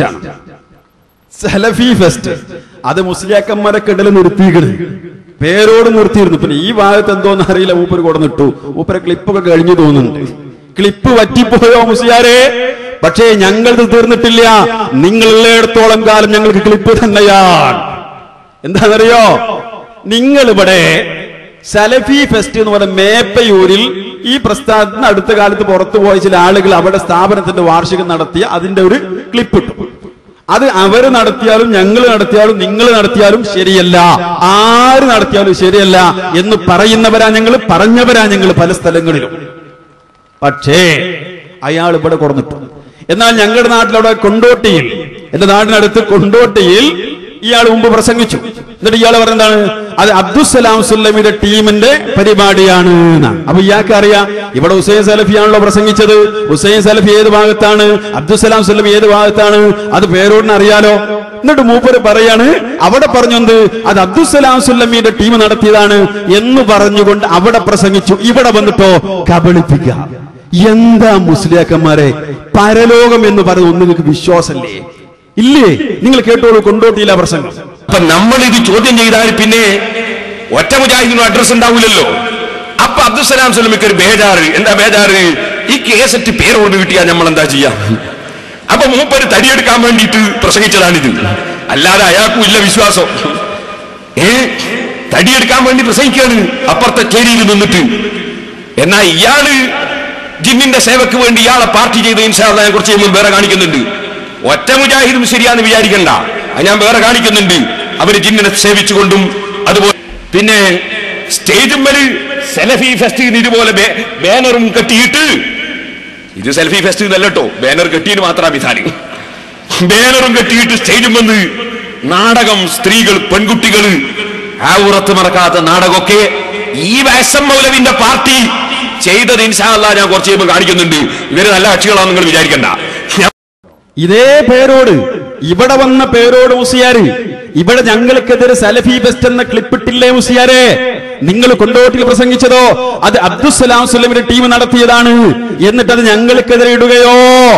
ഫെസ്റ്റാണ്. സലഫി fest അത് മുസ്ലിയാക്കന്മാരൊക്കെ നിർത്തിയിരിക്കണ്, പേരോട് നിർത്തിയിരുന്നു. പിന്നെ ഈ ഭാഗത്ത് എന്തോന്ന് അറിയില്ല, ഊപ്പര് കൊടുന്നിട്ടു. ഊപ്പര ക്ലിപ്പൊക്കെ കഴിഞ്ഞു തോന്നുന്നുണ്ട്. ക്ലിപ്പ് പറ്റിപ്പോയോ മുസ്ലിയാരെ? പക്ഷേ ഞങ്ങളത് തീർന്നിട്ടില്ല. നിങ്ങളുള്ളിടത്തോളം കാലം ഞങ്ങൾക്ക് ക്ലിപ്പ് തന്നെയാണ്. എന്താണെന്നറിയോ, നിങ്ങളിവിടെ സലഫി ഫെസ്റ്റ് എന്ന് പറയുന്ന മേപ്പയൂരിൽ ഈ പ്രസ്ഥാനത്തിന് അടുത്ത കാലത്ത് പുറത്തു പോയ ചില ആളുകൾ അവിടെ സ്ഥാപനത്തിന്റെ വാർഷികം നടത്തിയ അതിന്റെ ഒരു ക്ലിപ്പ് ഇട്ടു. അത് അവര് നടത്തിയാലും ഞങ്ങൾ നടത്തിയാലും നിങ്ങൾ നടത്തിയാലും ശരിയല്ല, ആര് നടത്തിയാലും ശരിയല്ല എന്ന് പറയുന്നവരാ ഞങ്ങൾ, പറഞ്ഞവരാ ഞങ്ങൾ പല സ്ഥലങ്ങളിലും. പക്ഷേ അയാൾ ഇവിടെ കൊടുത്തിട്ടു. എന്നാൽ ഞങ്ങളുടെ നാട്ടിലവിടെ കൊണ്ടോട്ടിയിൽ, എന്റെ നാടിനടുത്ത് കൊണ്ടോട്ടിയിൽ ഇയാൾ മുമ്പ് പ്രസംഗിച്ചു. എന്നിട്ട് ഇയാൾ പറഞ്ഞതാണ് അത് അബ്ദുസ്സലാം സുല്ലമിയുടെ ടീമിന്റെ പരിപാടിയാണ്. അപ്പൊ ഇയാൾക്ക് അറിയാം ഇവിടെ ഹുസൈൻ സലഫിയാണല്ലോ പ്രസംഗിച്ചത്. ഹുസൈൻ സലഫി ഏത് ഭാഗത്താണ്, അബ്ദുസ്സലാം സുല്ലമി ഏത് ഭാഗത്താണ്, അത് പേരോടിന് അറിയാലോ. എന്നിട്ട് മൂപ്പര് പറയാണ് അവിടെ പറഞ്ഞത് അത് അബ്ദുസ്സലാം സുല്ലമിയുടെ ടീം നടത്തിയതാണ് എന്ന് പറഞ്ഞുകൊണ്ട് അവിടെ പ്രസംഗിച്ചു. ഇവിടെ വന്നിട്ടോ കബളിപ്പിക്കുക. എന്താ മുസ്ലിയാക്കന്മാരെ, പരലോകം എന്ന് പറയുന്നത് നിങ്ങൾക്ക് വിശ്വാസല്ലേ? ഇല്ലേ? നിങ്ങൾ കേട്ടോളൂ കൊണ്ടോട്ടിയില്ല പ്രസംഗം. അപ്പൊ നമ്മൾ ഇത് ചോദ്യം ചെയ്താൽ പിന്നെ ഒറ്റ മുജാഹിദിനും അഡ്രസ് ഉണ്ടാവില്ലല്ലോ. അപ്പൊ അബ്ദുസ്സലാം സുല്ലമിക്ക് ഒരു ബേജാറ്. എന്താ ബേജാറ്? ഈ കേസറ്റ് പേരോട് കിട്ടിയാൽ നമ്മൾ എന്താ ചെയ്യാ? അപ്പൊ മൂപ്പര് തടിയെടുക്കാൻ വേണ്ടിയിട്ട് പ്രസംഗിച്ചതാണിത്, അല്ലാതെ അയാൾക്കും ഇല്ല വിശ്വാസം. തടിയെടുക്കാൻ വേണ്ടി പ്രസംഗിക്കാണ് അപ്പുറത്തെ ചേരിയിൽ നിന്നിട്ട്. എന്നാ ഇയാള് ജിന്നിന്റെ സേവക്ക് വേണ്ടി ഇയാളെ പാർട്ടി ചെയ്ത് ഇൻഷാ അല്ലാഹ് ഞാൻ കുറച്ച് വേറെ കാണിക്കുന്നുണ്ട്. ഒറ്റ മുജാഹിദും ശരിയാന്ന് വിചാരിക്കണ്ട, അത് ഞാൻ വേറെ കാണിക്കുന്നുണ്ട്. അവര് ജിന്നിനെ സേവിച്ചുകൊണ്ടും അതുപോലെ പിന്നെ സ്റ്റേജുമ്മല് സെലഫി ഫെസ്റ്റ് ഇതുപോലെ ബാനറും കെട്ടിയിട്ട്, ഇത് സെൽഫി ഫെസ്റ്റ് എന്നല്ലോ, ബാനർ കെട്ടിയിട്ട് മാത്രം വിധാനം. ബാനറും കെട്ടിയിട്ട് സ്റ്റേജും വന്ന് നാടകം, സ്ത്രീകൾ, പെൺകുട്ടികൾ, ആ ഉറത്ത് മറക്കാത്ത നാടകമൊക്കെ ഈ വയസ്സം മൗലവിന്റെ പാർട്ടി ചെയ്തത് ഇൻഷാ അല്ലാഹ് ഞാൻ കുറച്ച് കഴിയുമ്പോൾ കാണിക്കുന്നുണ്ട്. ഇവര് നല്ല കക്ഷികളാണെന്ന് നിങ്ങൾ വിചാരിക്കണ്ട. ഇതേ പേരോട് ഇവിടെ വന്ന പേരോട് മുസ്ലിയാര് ഇവിടെ ഞങ്ങൾക്കെതിരെ സലഫി ബെസ്റ്റ് എന്ന ക്ലിപ്പിട്ടില്ലേ മുസ്ലിയാരെ? നിങ്ങൾ കൊണ്ടോട്ടിൽ പ്രസംഗിച്ചതോ അത് അബ്ദുസ്സലാം സുല്ലമിയുടെ ടീം നടത്തിയതാണ് എന്നിട്ട് അത് ഞങ്ങൾക്കെതിരെ ഇടുകയോ?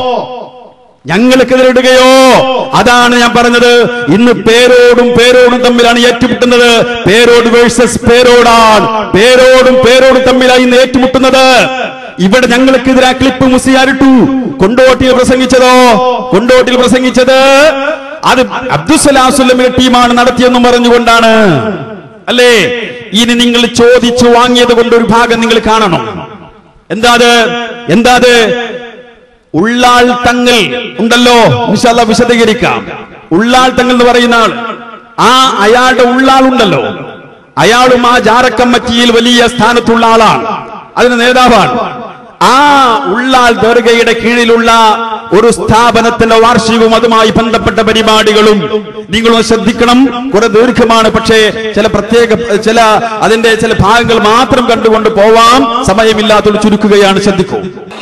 അതാണ് ഞാൻ പറഞ്ഞത്. ഇന്ന് പേരോടും തമ്മിലാണ് ഏറ്റുമുട്ടുന്നത്. പേരോട് വേഴ്സസ് പേരോടാണ്. പേരോടും തമ്മിലാണ് ഇന്ന് ഏറ്റുമുട്ടുന്നത്. ഇവിടെ ഞങ്ങൾക്കെതിരെ ക്ലിപ്പ് മുസ്ലിയാരിട്ടു. കൊണ്ടോട്ടിൽ പ്രസംഗിച്ചത് അത് അബ്ദുസ്സലാം സുല്ലമിയുടെ ടീമാണ് നടത്തിയെന്നും പറഞ്ഞുകൊണ്ടാണ് അല്ലേ? ഇനി നിങ്ങൾ ചോദിച്ചു വാങ്ങിയത് കൊണ്ട് ഒരു ഭാഗം നിങ്ങൾ കാണണം. എന്താ ഉള്ളാൾ തങ്ങൾ ഉണ്ടല്ലോ, ഇൻഷാ അല്ലാഹ് വിശദീകരിക്കാം. ഉള്ളാൾ തങ്ങൾ എന്ന് പറയുന്ന ആൾ, അയാളുടെ ഉള്ളാളുണ്ടല്ലോ, അയാളും ആ ജാറക്കമ്മറ്റിയിൽ വലിയ സ്ഥാനത്തുള്ള ആളാണ്, അതിന് നേതാവാണ്. ആ ഉള്ളാൾ ദർഗയുടെ കീഴിലുള്ള ഒരു സ്ഥാപനത്തിന്റെ വാർഷികവും അതുമായി ബന്ധപ്പെട്ട പരിപാടികളും നിങ്ങളൊന്ന് ശ്രദ്ധിക്കണം. കുറെ ദീർഘമാണ്, പക്ഷേ ചില അതിന്റെ ചില ഭാഗങ്ങൾ മാത്രം കണ്ടുകൊണ്ട് പോവാം. സമയമില്ലാത്തത് ചുരുക്കുകയാണ്, ശ്രദ്ധിക്കൂ.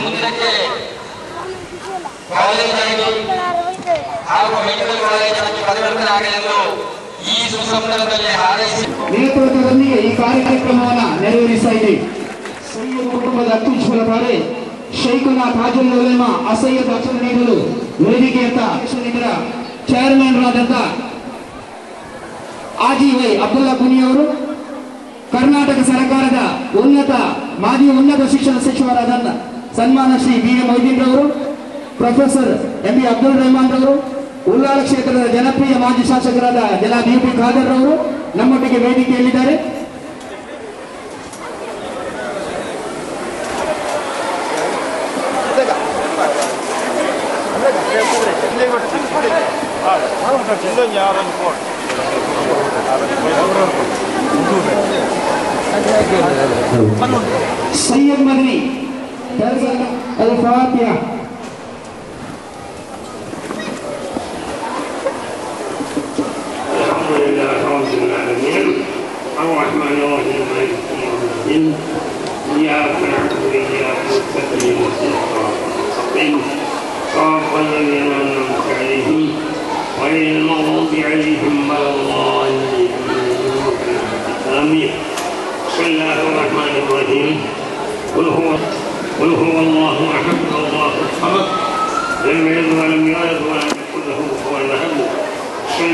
ನೇತೃತ್ವದೊಂದಿಗೆ ಈ ಕಾರ್ಯಕ್ರಮವನ್ನು ನೆರವೇರಿಸಿದೆ. ಸೈಯದ್ ಕುಟುಂಬದ ಅತ್ಯುಜ್ವಲ ತಾರೆ ಶೈಖುನಾ ತಾಜುಲ್ ಉಲಮಾ ಅಸಯ್ಯದ್ ಅಕ್ಷರ ನೀಡಲು ವೇದಿಕೆಯತ್ತ ಚೇರ್ಮನ್ ರಾದಂತ ಆಜಿವೈ ಅಬ್ದುಲ್ಲಾ ಕುನಿಯವರು, ಕರ್ನಾಟಕ ಸರ್ಕಾರದ ಮಾಜಿ ಉನ್ನತ ಶಿಕ್ಷಣ ಸಚಿವರಾದ ಸನ್ಮಾನ ಶ್ರೀ ಬಿ.ಎ. ಮೊಯ್ದೀನ್ ರವರು, ಪ್ರೊಫೆಸರ್ ಎಂ.ಬಿ. ಅಬ್ದುಲ್ ರೆಹಮಾನ್ ರವರು, ಉಳ್ಳಾಳ ಕ್ಷೇತ್ರದ ಜನಪ್ರಿಯ ಮಾಜಿ ಶಾಸಕರಾದ ಜನಾಬ್ ಯು.ಪಿ. ಖಾದರ್ ರವರು ನಮ್ಮೊಟ್ಟಿಗೆ ವೇದಿಕೆಯಲ್ಲಿದ್ದಾರೆ. ಸೈಯದ್ ಮದನಿ al-Fatiha. الرحمن الرحيم مالك يوم الدين إياك نعبد وإياك نستعين صراط الذين أنعمت عليهم غير المغضوب عليهم ولا الضالين آمين. بسم الله الرحمن الرحيم. قل هو الله أحد الله الصمد لم يلد ولم يولد ولم يكن له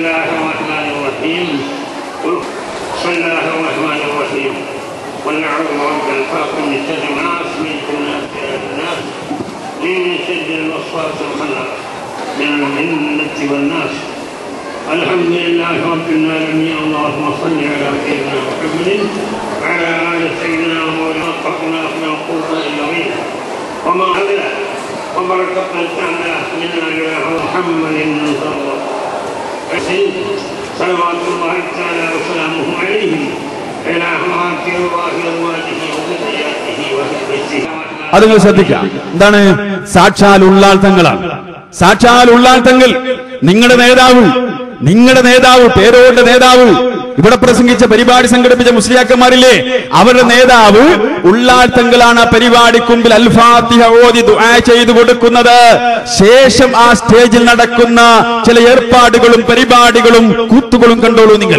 الله الرحمن الرحيم بسم الله الرحمن الرحيم ونعوذ برب الفلق من شر الناس من الناس من شر الوسواس الخناس من الجنة والناس. الحمد لله رب العالمين. اللهم صل على سيدنا محمد وعلى آل سيدنا مولانا وفقنا من القرآن العظيم وما عدله وبركتنا تعالى منا إلى محمد صلى الله عليه وسلم صلوات الله تعالى وسلامه عليه إلى مراتب الله وأزواجه وذرياته وحبه. അത് നിങ്ങൾ ശ്രദ്ധിക്കുക. എന്താണ്? സാക്ഷാൽ ഉള്ളാൾ തങ്ങളാണ്. സാക്ഷാൽ ഉള്ളാൾ തങ്ങൾ നിങ്ങളുടെ നേതാവ് പേരോടെ നേതാവ് ഇവിടെ പ്രസംഗിച്ച പരിപാടി സംഘടിപ്പിച്ച മുസ്ലിയാക്കന്മാരില്ലേ, അവരുടെ നേതാവ് ഉള്ളാൾ തങ്ങളാണ്. ആ പരിപാടിക്ക് മുമ്പിൽ അൽ ഫാത്തിഹ ഓതി ദുആ ചെയ്തു കൊടുക്കുന്നത്. ശേഷം ആ സ്റ്റേജിൽ നടക്കുന്ന ചില ഏർപ്പാടുകളും പരിപാടികളും കൂത്തുകളും കണ്ടോളൂ നിങ്ങൾ.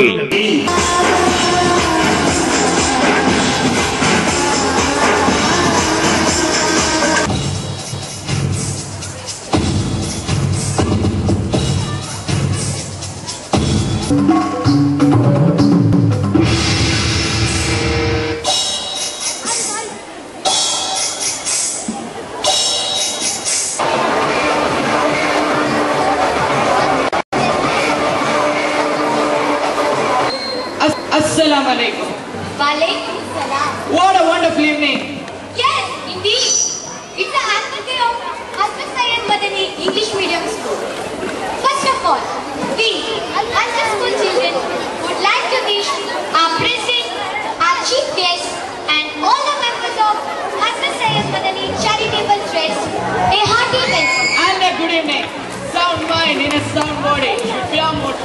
Assalamu alaikum. Walaikum salam. What a wonderful evening. Yes, indeed. It's the annual day of Hazrat Syed Madani English Medium School. First of all, we, Hazrat School children, would like to wish our president, our chief guest, and all the members of Hazrat Syed Madani Charitable Trust a hearty welcome. And a good evening. Sound mind in a sound body should be our motto.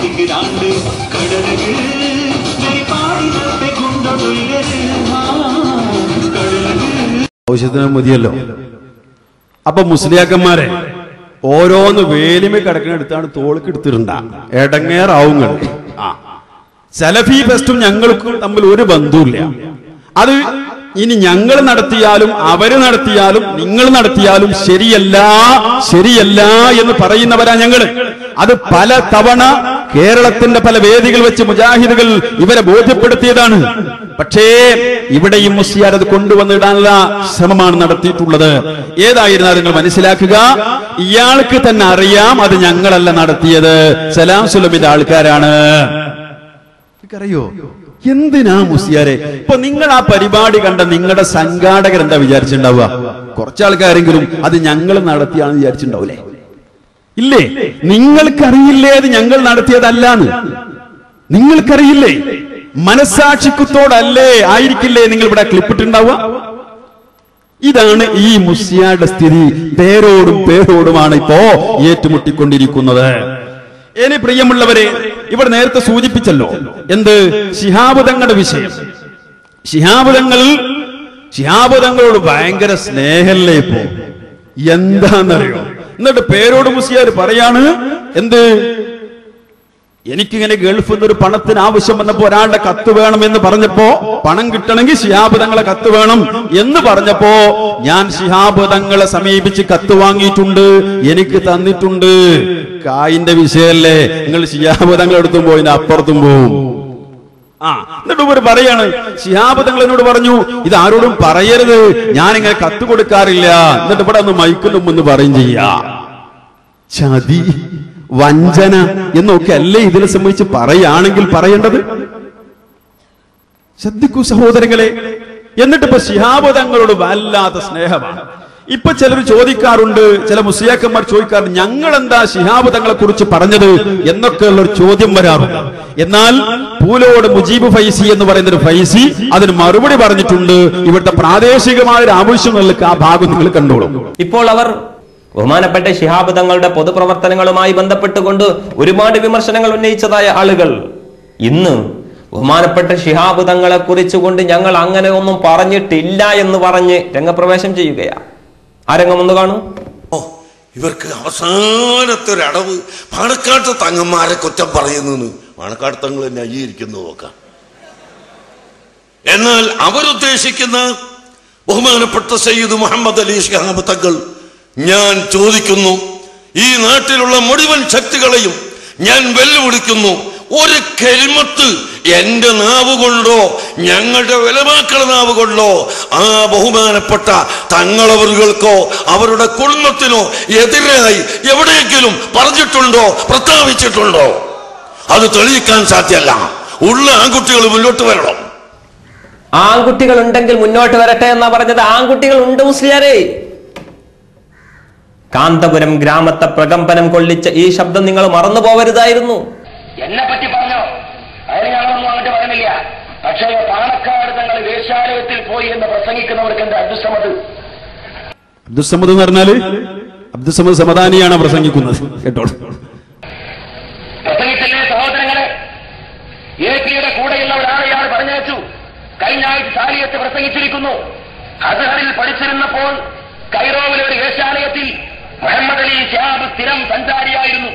ആവശ്യത്തിന് മതിയല്ലോ. അപ്പൊ മുസ്ലിയാക്കന്മാരെ ഓരോന്ന് വേലിമ കിടക്കിനെടുത്താണ് തോൾക്ക് എടുത്തിട്ടുണ്ടാ എടങ്ങേറാവുങ്ങൾ. സലഫി ഫെസ്റ്റും ഞങ്ങൾക്കും തമ്മിൽ ഒരു ബന്ധവുമില്ല. അത് ഇനി ഞങ്ങൾ നടത്തിയാലും അവര് നടത്തിയാലും നിങ്ങൾ നടത്തിയാലും ശരിയല്ല ശരിയല്ല എന്ന് പറയുന്നവരാ ഞങ്ങള്. അത് പല തവണ കേരളത്തിന്റെ പല വേദികൾ വെച്ച് മുജാഹിദുകൾ ഇവരെ ബോധ്യപ്പെടുത്തിയതാണ്. പക്ഷേ ഇവിടെയും മുസ്ലിയാർ അത് കൊണ്ടുവന്നിടാനുള്ള ശ്രമമാണ് നടത്തിയിട്ടുള്ളത്. ഏതായിരുന്നാലും നിങ്ങൾ മനസ്സിലാക്കുക, ഇയാൾക്ക് തന്നെ അറിയാം അത് ഞങ്ങളല്ല നടത്തിയത്, സലാം സുലമിന്റെ ആൾക്കാരാണ്. അറിയോ എന്തിനാ മുസ്ലിയാരെ? ഇപ്പൊ നിങ്ങൾ ആ പരിപാടി കണ്ട നിങ്ങളുടെ സംഘാടകർ എന്താ വിചാരിച്ചിട്ടുണ്ടാവുക? കുറച്ചാൾക്കാരെങ്കിലും അത് ഞങ്ങൾ നടത്തിയാണെന്ന് വിചാരിച്ചിട്ടുണ്ടാവൂലേ? ഇല്ലേ? നിങ്ങൾക്കറിയില്ലേ അത് ഞങ്ങൾ നടത്തിയതല്ലാന്ന്? നിങ്ങൾക്കറിയില്ലേ? മനസാക്ഷിത്വത്തോടല്ലേ ആയിരിക്കില്ലേ നിങ്ങൾ ഇവിടെ ക്ലിപ്പിട്ടുണ്ടാവുക? ഇതാണ് ഈ മുസ്ലിയാരുടെ സ്ഥിതി. പേരോടുമാണ് ഇപ്പോ ഏറ്റുമുട്ടിക്കൊണ്ടിരിക്കുന്നത്. ഇനി പ്രിയമുള്ളവരെ, ഇവിടെ നേരത്തെ സൂചിപ്പിച്ചല്ലോ എന്ത്? ശിഹാബ് തങ്ങളുടെ വിഷയം. ശിഹാബ് തങ്ങളോട് ഭയങ്കര സ്നേഹല്ലേ ഇപ്പോ? എന്താന്നറിയോ? എന്നിട്ട് പേരോട് മുസ്ലിയാർ പറയാണ് എന്ത്? എനിക്കിങ്ങനെ ഗൾഫിൽ നിന്നൊരു പണത്തിന് ആവശ്യം വന്നപ്പോ ഒരാളുടെ കത്ത് വേണം എന്ന് പറഞ്ഞപ്പോ, പണം കിട്ടണമെങ്കിൽ ശിഹാബ് തങ്ങളെ കത്ത് വേണം എന്ന് പറഞ്ഞപ്പോ ഞാൻ ശിഹാബ് തങ്ങളെ സമീപിച്ച് കത്ത് വാങ്ങിയിട്ടുണ്ട്, എനിക്ക് തന്നിട്ടുണ്ട്. കായിന്റെ വിഷയല്ലേ? നിങ്ങൾ ശിഹാബ് തങ്ങളെടുത്തും പോയി അപ്പുറത്തും പോവും. എന്നിട്ട് ഇവർ പറയാണ്, ശിഹാബ് തങ്ങൾ എന്നോട് പറഞ്ഞു ഇത് ആരോടും പറയരുത്, ഞാനിങ്ങനെ കത്ത് കൊടുക്കാറില്ല. എന്നിട്ട് ഇവിടെ ഒന്ന് മൈക്കിന് മുമ്പ് പറയും ചെയ്യാ. ചതി, വഞ്ചന എന്നൊക്കെ അല്ലേ ഇതിനെ സംബന്ധിച്ച് പറയുകയാണെങ്കിൽ പറയേണ്ടത്? ശ്രദ്ധിക്കൂ സഹോദരങ്ങളെ. എന്നിട്ട് ഇപ്പൊ ശിഹാബ് തങ്ങളോട് വല്ലാത്ത സ്നേഹമാണ്. ഇപ്പൊ ചിലർ ചോദിക്കാറുണ്ട്, ചില മുസ്ലിയാക്കന്മാർ ചോദിക്കാറുണ്ട്, ഞങ്ങൾ എന്താ ശിഹാബ് തങ്ങളെ കുറിച്ച് പറഞ്ഞത് എന്നൊക്കെയുള്ള ഒരു ചോദ്യം വരാറുണ്ട്. എന്നാൽ പൂലോട് മുജീബ് ഫൈസി എന്ന് പറയുന്ന ഒരു ഫൈസി അതിന് മറുപടി പറഞ്ഞിട്ടുണ്ട്. ഇവിടുത്തെ പ്രാദേശികമായ ഒരു ആവശ്യങ്ങൾക്ക് ആ ഭാഗം നിങ്ങൾ കണ്ടോളൂ. ഇപ്പോൾ അവർ ബഹുമാനപ്പെട്ട ശിഹാബ് തങ്ങളുടെ പൊതുപ്രവർത്തനങ്ങളുമായി ബന്ധപ്പെട്ടുകൊണ്ട് ഒരുപാട് വിമർശനങ്ങൾ ഉന്നയിച്ചതായ ആളുകൾ ഇന്ന് ബഹുമാനപ്പെട്ട ശിഹാബ് തങ്ങളെ കുറിച്ചുകൊണ്ട് ഞങ്ങൾ അങ്ങനെ ഒന്നും പറഞ്ഞിട്ടില്ല എന്ന് പറഞ്ഞ് രംഗപ്രവേശം ചെയ്യുകയാണ്. ആ രംഗം ഒന്ന് കാണൂ. ഇവർക്ക് അവസാനത്തെ ഒരു അടവ് പാണക്കാട്ട് തങ്ങന്മാരെ കുറ്റം പറയുന്നു. പാണക്കാട് തങ്ങൾ തന്നെ അംഗീകരിക്കുന്നു നോക്കാം. എന്നാൽ അവരുദ്ദേശിക്കുന്ന ബഹുമാനപ്പെട്ട സയ്യിദ് മുഹമ്മദ് അലി ശിഹാബ് തങ്ങൾ, ഞാൻ ചോദിക്കുന്നു, ഈ നാട്ടിലുള്ള മുഴുവൻ ശക്തികളെയും ഞാൻ വെല്ലുവിളിക്കുന്നു, ഒരു കെൽമത്ത് എന്റെ നാവ് കൊണ്ടോ ഞങ്ങളുടെ വിലമാക്കളുടെ നാവ് കൊണ്ടോ ആ ബഹുമാനപ്പെട്ട തങ്ങളവറുകൾക്കോ അവരുടെ കുടുംബത്തിനോ എതിരായി എവിടെയെങ്കിലും പറഞ്ഞിട്ടുണ്ടോ, പ്രസ്താവിച്ചിട്ടുണ്ടോ? അത് തെളിയിക്കാൻ സാധ്യമല്ല. ഉള്ള ആൺകുട്ടികൾ മുന്നോട്ട് വരണം. ആൺകുട്ടികൾ ഉണ്ടെങ്കിൽ മുന്നോട്ട് വരട്ടെ എന്നാ പറഞ്ഞത്. ആൺകുട്ടികൾ ഉണ്ട് മുസ്ലിയാരെ. കാന്തപുരം ഗ്രാമത്തെ പ്രകമ്പനം കൊള്ളിച്ച ഈ ശബ്ദം നിങ്ങൾ മറന്നു പോവരുതായിരുന്നു. എന്നെ പറ്റി പറഞ്ഞോ? അതിന് ഞാനൊന്നും അങ്ങോട്ട് പറയുന്നില്ല. പക്ഷേ പാണക്കാട് തങ്ങൾ വേശ്യാലയത്തിൽ പോയി എന്ന് പ്രസംഗിക്കുന്നവർക്ക് എന്താ അബ്ദുസമദ്? അബ്ദുസമദ് എന്ന് പറഞ്ഞാല് അബ്ദുസമദ് സമദാനിയാണ് പ്രസംഗിക്കുന്നത്. കേട്ടോളൂ. പ്രസംഗിച്ചില്ലേ സഹോദരങ്ങളെ? എപിയുടെ കൂടെയുള്ള ഒരാളെ ഇയാൾ പറഞ്ഞയച്ചു. കഴിഞ്ഞ ആഴ്ച സാലിയത്ത് പ്രസംഗിച്ചിരിക്കുന്നു. അസ്ഹറിൽ പഠിച്ചിരുന്നപ്പോൾ കൈറോവിലെ ഒരു വേശ്യാലയത്തിൽ മുഹമ്മദ് അലി ശിഹാബ് സ്ഥിരം സഞ്ചാരിയായിരുന്നു.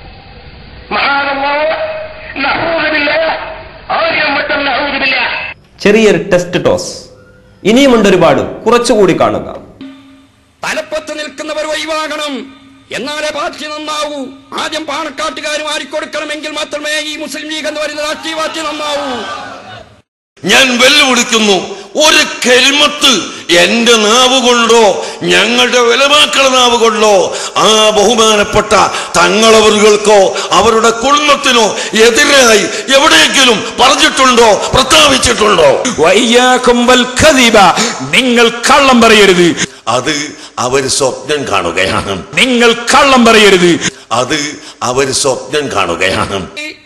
ചെറിയൊരു ടെസ്റ്റ് ടോസ് ഇനിയുമുണ്ട്, ഒരുപാട്, കുറച്ചുകൂടി കാണുക. തലപ്പത്ത് നിൽക്കുന്നവർ ഒഴിവാകണം, എന്നാലേ പാർട്ടി നന്നാവൂ. ആദ്യം പാണക്കാട്ടുകാരും ആരിക്കൊടുക്കണമെങ്കിൽ മാത്രമേ ഈ മുസ്ലിം ലീഗ് എന്ന് പറയുന്ന രാഷ്ട്രീയ പാർട്ടി നന്നാവൂ. ഞാൻ വെല്ലുവിളിക്കുന്നു, ഒരു കെൽമത്ത് എന്റെ നാവ് കൊണ്ടോ ഞങ്ങളുടെ വിലമാക്കളുടെ നാവ് കൊണ്ടോ ആ ബഹുമാനപ്പെട്ട തങ്ങളവറുകൾക്കോ അവരുടെ കുടുംബത്തിനോ എതിരായി എവിടെയെങ്കിലും പറഞ്ഞിട്ടുണ്ടോ, പ്രസ്താവിച്ചിട്ടുണ്ടോ? നിങ്ങൾ കള്ളം പറയരുത്. അത് അവർ സ്വപ്നം കാണുകയാണ്. നിങ്ങൾ കള്ളം പറയരുത്. അത് അവർ സ്വപ്നം കാണുകയാണ്.